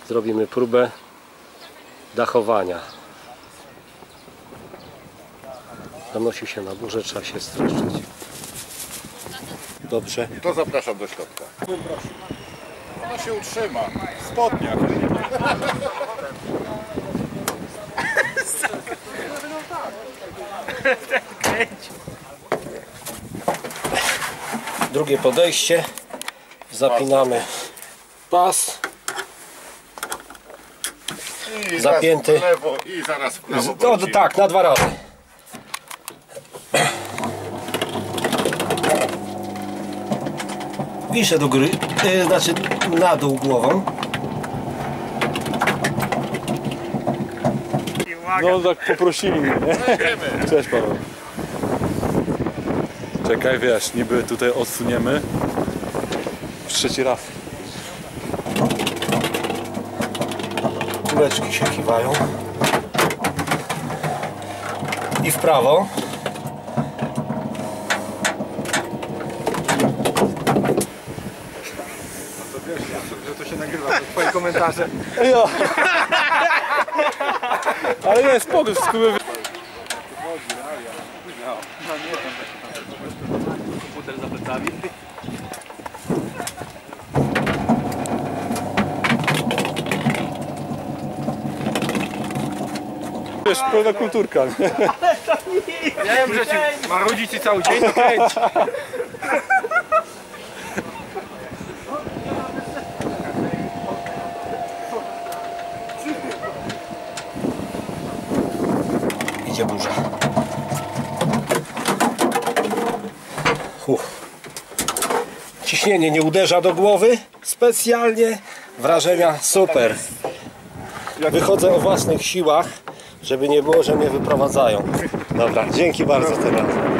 Zrobimy próbę dachowania. Zanosi się na górze, trzeba się streszczyć. Dobrze. To zapraszam do środka. Ona się utrzyma. W spodniach. Drugie podejście. Zapinamy pas. I Zapięty. raz w lewo i zaraz w prawo. Tak, na 2 razy. Wiszę do góry, znaczy na dół głową. No tak poprosili mnie, nie? Cześć Paweł. Czekaj, wiesz, niby tutaj odsuniemy. Trzeci raz. Kuleczki się kiwają. I w prawo. Że to się nagrywa, to twoje komentarze. Jo. Ale nie, spoko, wszystko by... Komputer za plecami. Wiesz, pełna kulturka. Ja wiem, że ci marudzi ci cały dzień, to kręć. Idzie burza. Ciśnienie nie uderza do głowy. Specjalnie. Wrażenia super. Wychodzę o własnych siłach, żeby nie było, że mnie wyprowadzają. Dobra, dzięki bardzo teraz.